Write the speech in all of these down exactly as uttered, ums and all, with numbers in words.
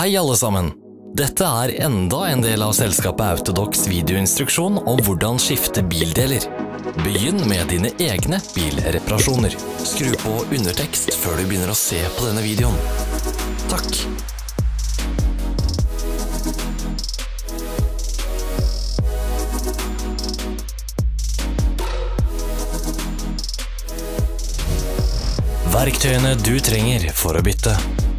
Hei alle sammen! Dette er enda en del av selskapet Autodocs videoinstruksjon om hvordan skifte bildeler. Begynn med dine egne bilreparasjoner. Skru på undertekst før du begynner å se på denne videoen. Takk! Verktøyene du trenger for å bytte.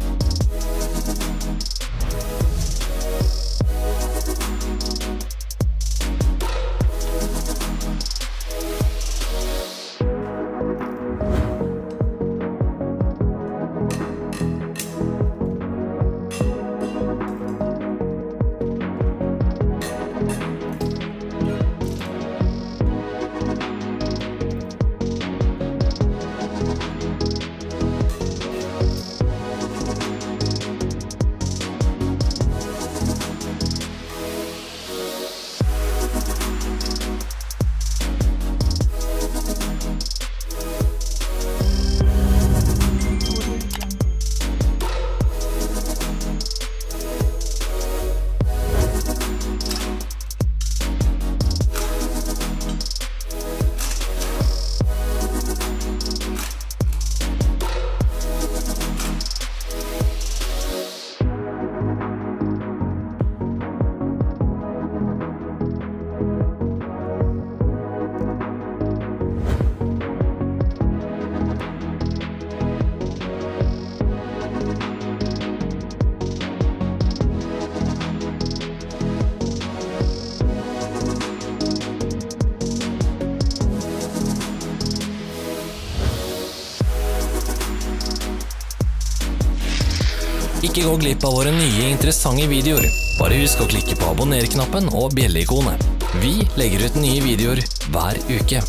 Ikke gå glipp av våre nye interessante videoer. Bare husk å klikke på abonner-knappen og bjelle-ikonet. Vi legger ut nye videoer hver uke.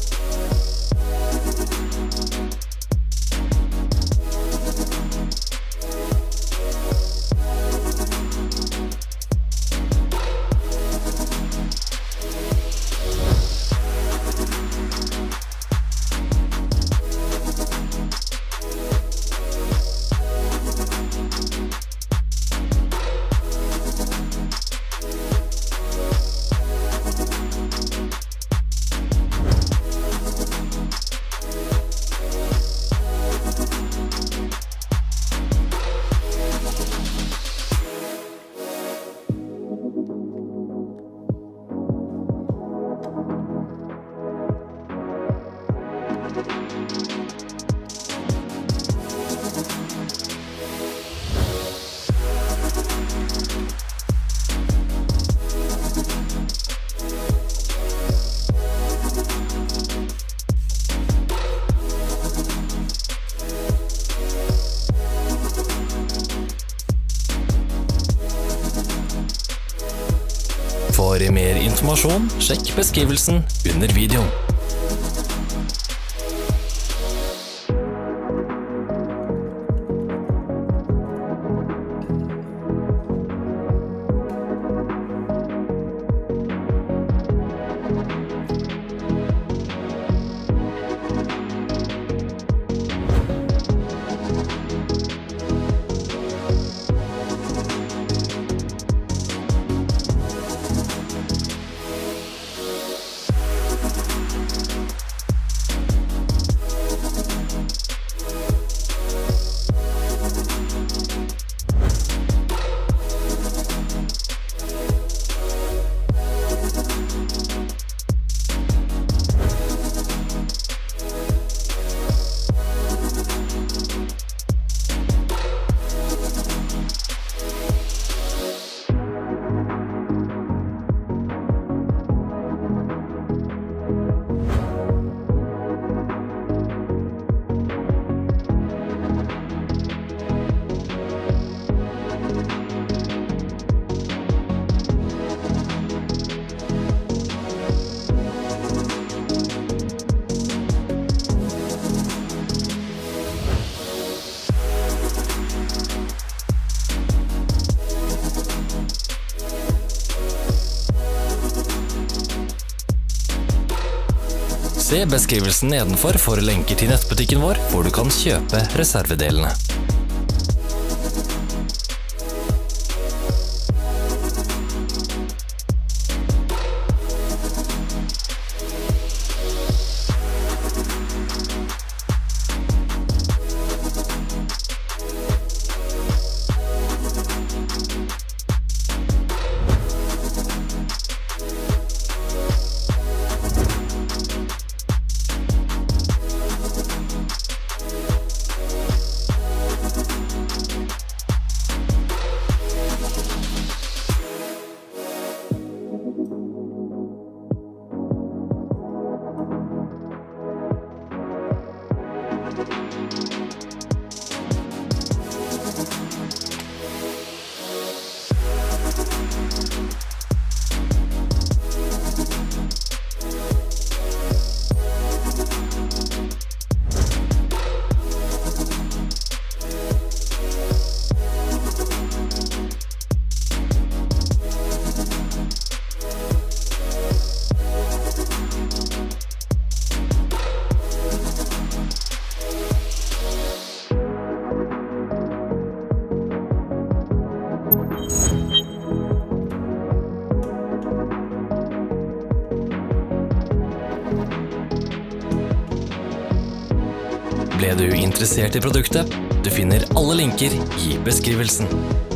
For mer informasjon, sjekk beskrivelsen under videoen. Se beskrivelsen nedenfor for lenker til nettbutikken vår, hvor du kan kjøpe reservedelene. Er du interessert i produktet? Du finner alle linker i beskrivelsen.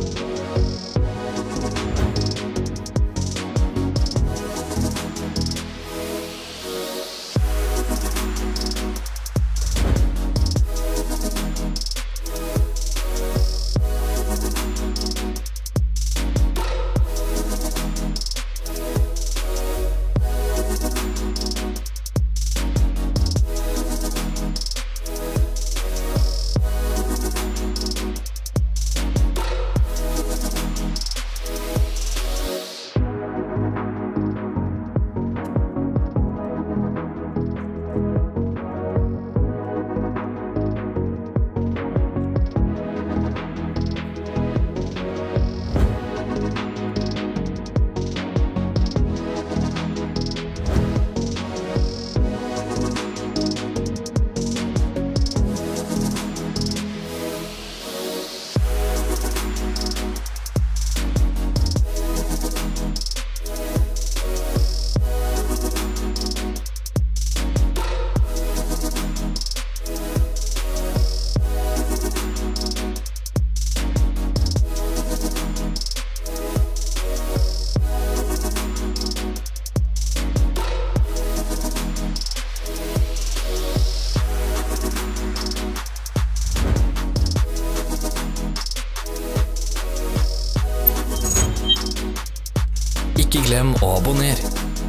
Ikke glem å abonnere.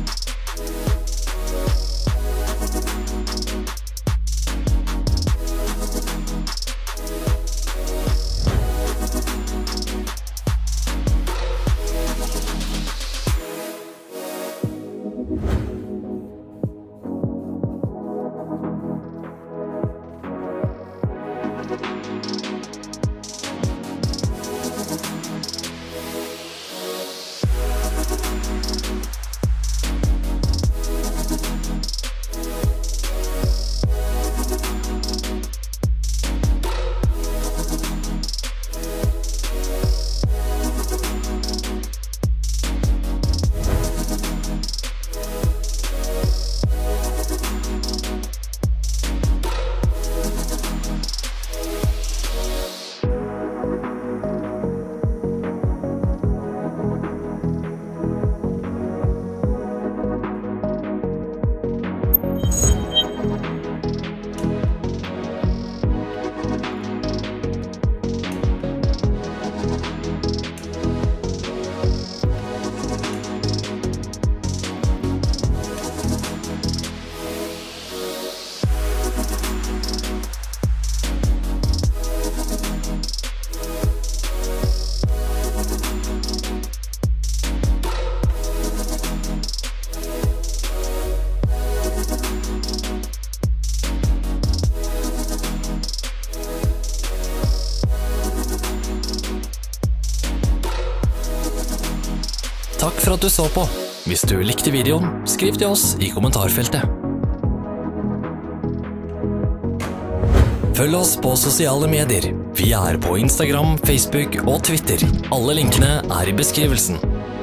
Takk for at du så på. Hvis du likte videoen, skriv til oss i kommentarfeltet. Følg oss på sosiale medier. Vi er på Instagram, Facebook og Twitter. Alle linkene er i beskrivelsen.